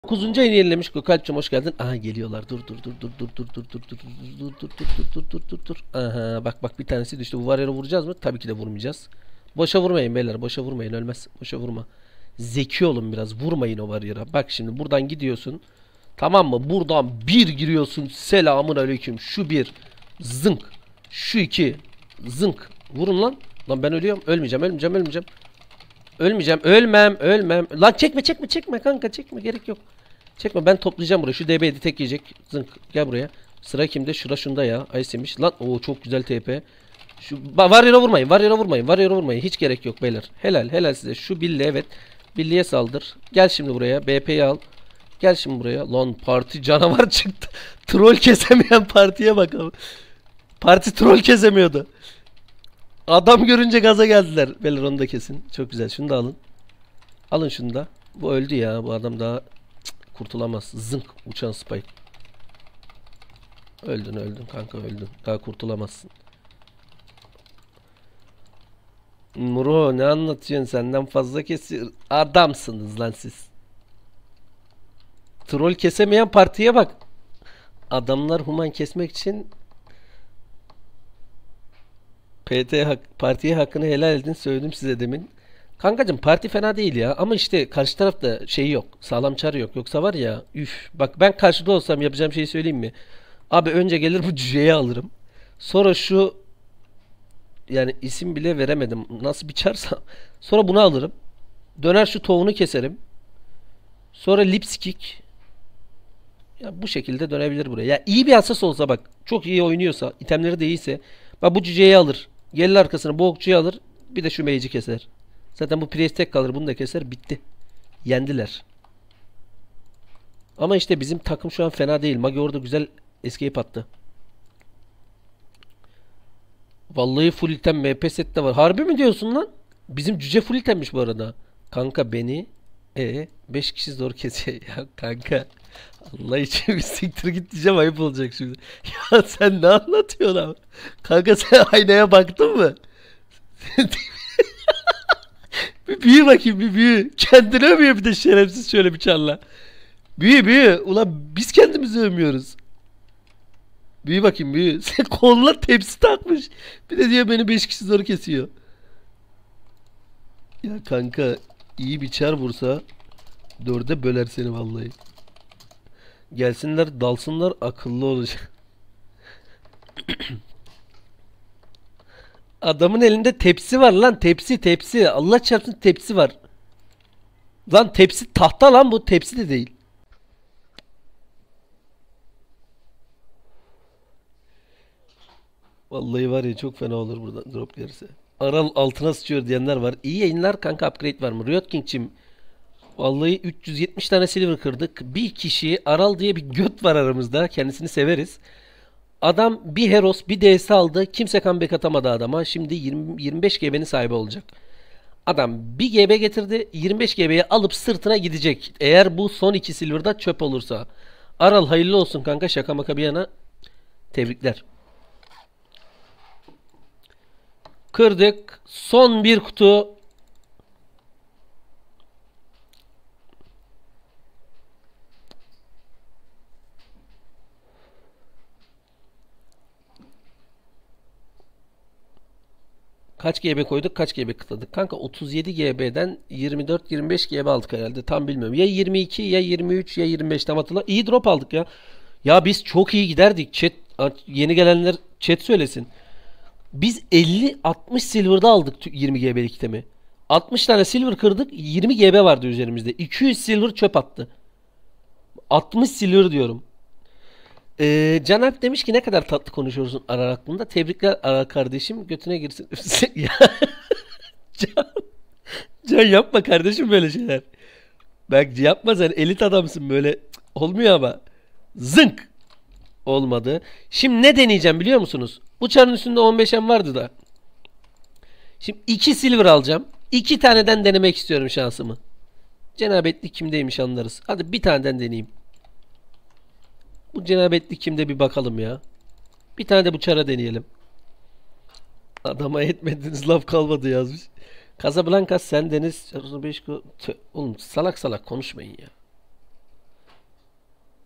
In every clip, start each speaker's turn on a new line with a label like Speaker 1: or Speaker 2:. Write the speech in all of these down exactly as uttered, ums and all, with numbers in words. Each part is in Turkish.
Speaker 1: dokuzuncu ayını yenilemiş Gökalp'cim, hoş geldin. Aha geliyorlar. Dur dur dur dur dur dur dur dur dur dur dur dur dur dur dur dur dur. Aha bak bak, bir tanesi düştü. Bu Warrior'a vuracağız mı? Tabii ki de vurmayacağız. Boşa vurmayın beyler. Boşa vurmayın, ölmez. Boşa vurma. Zeki olun biraz. Vurmayın o Warrior'a. Bak şimdi buradan gidiyorsun. Tamam mı? Buradan bir giriyorsun. Selamun aleyküm. Şu bir. Zınk. Şu iki. Zınk. Vurun lan. Lan ben ölüyorum. Ölmeyeceğim. Ölmeyeceğim. Ölmeyeceğim. Ölmeyeceğim. Ölmem. Ölmem. Lan çekme çekme çekme kanka, çekme. Gerek yok. Çekme, ben toplayacağım burayı. Şu D B'yi tek yiyecek. Zınk. Gel buraya. Sıra kimde? Şura şunda ya. Aysemiş. Lan o çok güzel T P. Şu Warrior'a vurmayın. Warrior'a vurmayın. Warrior'a vurmayın. Hiç gerek yok beyler. Helal. Helal size. Şu Billy, evet. Billy'ye saldır. Gel şimdi buraya. B P'yi al. Gel şimdi buraya. Lan parti canavar çıktı. Troll kesemeyen partiye bakalım. Parti troll kesemiyordu. Adam görünce gaza geldiler. Beyler onu da kesin. Çok güzel. Şunu da alın. Alın şunu da. Bu öldü ya. Bu adam daha kurtulamaz. Zınk, uçan Spike. Öldün öldün kanka, öldün. Daha kurtulamazsın. Muro ne anlatıyorsun, senden fazla kesiyor. Adamsınız lan siz. Troll kesemeyen partiye bak. Adamlar human kesmek için P T hak, partiye hakkını helal edin, söyledim size demin. Kankacım parti fena değil ya, ama işte karşı tarafta şey yok, sağlam çar yok, yoksa var ya üf. Bak ben karşıda olsam yapacağım şeyi söyleyeyim mi? Abi önce gelir bu cüceyi alırım. Sonra şu, yani isim bile veremedim, nasıl bir çarsa. Sonra bunu alırım. Döner şu tavuğunu keserim. Sonra lipstick. Ya bu şekilde dönebilir buraya. Ya iyi bir hassas olsa, bak çok iyi oynuyorsa, itemleri de iyiyse, bak bu cüceyi alır. Gelir arkasına bu okçuyu alır. Bir de şu mage'i keser. Zaten bu priest tek kalır, bunu da keser, bitti. Yendiler. Ama işte bizim takım şu an fena değil. Magi orada güzel escape attı. Vallahi full item M P set de var. Harbi mi diyorsun lan? Bizim cüce full itemmiş bu arada. Kanka beni e beş kişi zor kesiyor ya kanka. Allah için bir siktir git diyeceğim, ayıp olacak şimdi. Ya sen ne anlatıyorsun abi? Kanka sen aynaya baktın mı? Bir büyü bakayım, bir büyü. Kendini övüyor bir de şerefsiz, şöyle bir çarla. Büyü büyü. Ulan biz kendimizi övmüyoruz. Büyü bakayım büyü. Sen koluna tepsi takmış. Bir de diyor beni beş kişi zor kesiyor. Ya kanka iyi bir çar vursa dörde böler seni vallahi. Gelsinler dalsınlar, akıllı olacak. Adamın elinde tepsi var lan, tepsi tepsi. Allah çarpsın tepsi var. Lan tepsi tahta lan, bu tepsi de değil. Vallahi var ya, çok fena olur buradan drop gelirse. Aral altına sıçıyor diyenler var. İyi yayınlar kanka, upgrade var mı? Riot King'cim, vallahi üç yüz yetmiş tane silver kırdık. Bir kişi Aral diye bir göt var aramızda. Kendisini severiz. Adam bir Heros bir D S aldı. Kimse comeback atamadı adama. Şimdi yirmi, yirmi beş G B'nin sahibi olacak. Adam bir G B getirdi. yirmi beş G B'yi alıp sırtına gidecek. Eğer bu son iki silver'da çöp olursa. Aral hayırlı olsun kanka, şaka maka bir yana. Tebrikler. Kırdık. Son bir kutu. Kaç G B koyduk, kaç G B kıtladık? Kanka otuz yedi G B'den yirmi dört yirmi beş G B aldık herhalde. Tam bilmiyorum. Ya yirmi iki ya yirmi üç ya yirmi beş, tam hatırla. İyi drop aldık ya. Ya biz çok iyi giderdik. Chat, yeni gelenler chat söylesin. Biz elli altmış silver'da aldık yirmi G B'lik itemi. altmış tane silver kırdık. yirmi G B vardı üzerimizde. iki yüz silver çöp attı. altmış silver diyorum. Ee, Can Alp demiş ki ne kadar tatlı konuşuyorsun Arar hakkında. Tebrikler Arar kardeşim. Götüne girsin. Ya, Can, Can yapma kardeşim böyle şeyler. Bak yapma, sen elit adamsın böyle. Cık, olmuyor ama. Zınk. Olmadı. Şimdi ne deneyeceğim biliyor musunuz? Uçarın üstünde on beş M vardı da. Şimdi iki silver alacağım. iki taneden denemek istiyorum şansımı. Cenabetlik kimdeymiş anlarız. Hadi bir taneden deneyeyim. Bu cenabetlik kimde bir bakalım ya. Bir tane de bu çara deneyelim. Adama etmediniz laf kalmadı yazmış. Casablanca sen Deniz beş, oğlum salak salak konuşmayın ya.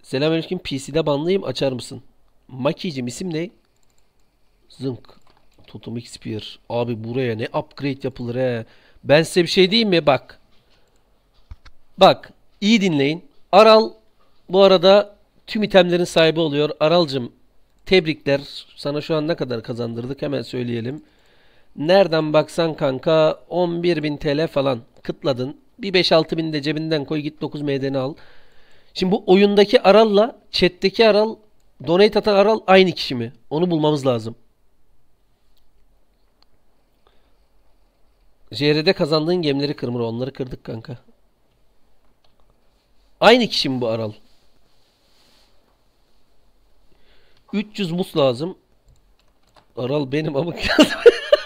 Speaker 1: Selamünaleyküm. P C'de banlıyım. Açar mısın? Makicim isim ne? Zınk. Totem Spear. Abi buraya ne upgrade yapılır he. Ben size bir şey diyeyim mi? Bak. Bak. İyi dinleyin. Aral bu arada tüm itemlerin sahibi oluyor. Aralcım tebrikler. Sana şu an ne kadar kazandırdık hemen söyleyelim. Nereden baksan kanka on bir bin T L falan kıtladın. Bir beş altı bin de cebinden koy git dokuz M'deni al. Şimdi bu oyundaki Aral'la chat'teki Aral, donate atan Aral aynı kişi mi? Onu bulmamız lazım. J R'de kazandığın gemleri kırmır. Onları kırdık kanka. Aynı kişi mi bu Aral? üç yüz mus lazım. Aral benim amık yazdım.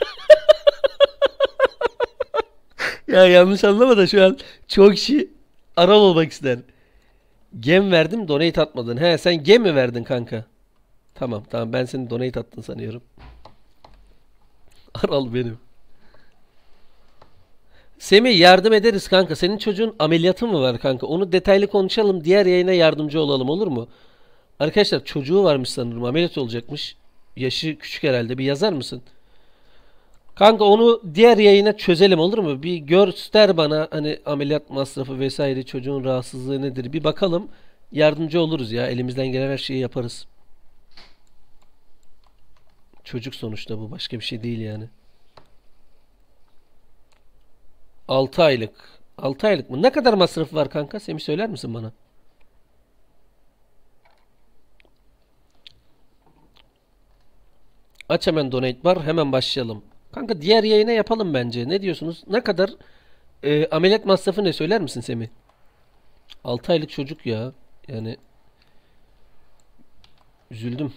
Speaker 1: Ya yanlış anlama da şu an çok kişi Aral olmak ister. Gem verdim donate atmadın. He sen gem mi verdin kanka? Tamam tamam ben senin donate attın sanıyorum. Aral benim. Semih yardım ederiz kanka. Senin çocuğun ameliyatı mı var kanka? Onu detaylı konuşalım. Diğer yayına yardımcı olalım olur mu? Arkadaşlar çocuğu varmış sanırım. Ameliyat olacakmış. Yaşı küçük herhalde. Bir yazar mısın? Kanka onu diğer yayına çözelim olur mu? Bir göster bana hani ameliyat masrafı vesaire çocuğun rahatsızlığı nedir? Bir bakalım. Yardımcı oluruz ya. Elimizden gelen her şeyi yaparız. Çocuk sonuçta bu. Başka bir şey değil yani. altı aylık. altı aylık mı? Ne kadar masrafı var kanka? Semih söyler misin bana? Aç hemen donate var. Hemen başlayalım. Kanka diğer yayına yapalım bence. Ne diyorsunuz? Ne kadar e, ameliyat masrafı ne söyler misin Semih? altı aylık çocuk ya. Yani üzüldüm.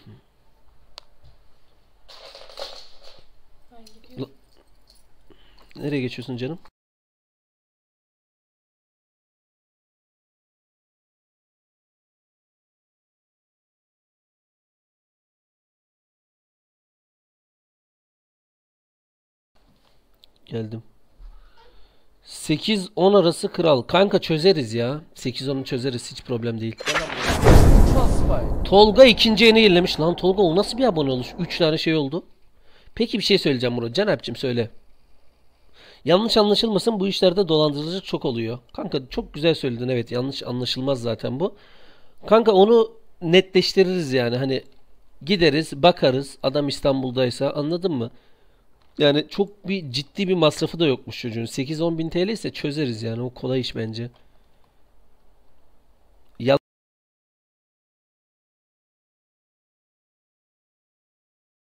Speaker 1: La- Nereye geçiyorsun canım? Geldim. sekiz on arası kral. Kanka çözeriz ya. sekiz onu çözeriz. Hiç problem değil. Tolga ikinci yeni yenilemiş. Lan Tolga o nasıl bir abone oluş? üç tane şey oldu. Peki bir şey söyleyeceğim Murat. Can Alp'cim söyle. Yanlış anlaşılmasın bu işlerde dolandırıcılık çok oluyor. Kanka çok güzel söyledin evet yanlış anlaşılmaz zaten bu. Kanka onu netleştiririz yani hani gideriz bakarız adam İstanbul'daysa anladın mı? Yani çok bir ciddi bir masrafı da yokmuş çocuğun. sekiz on bin T L ise çözeriz yani o kolay iş bence.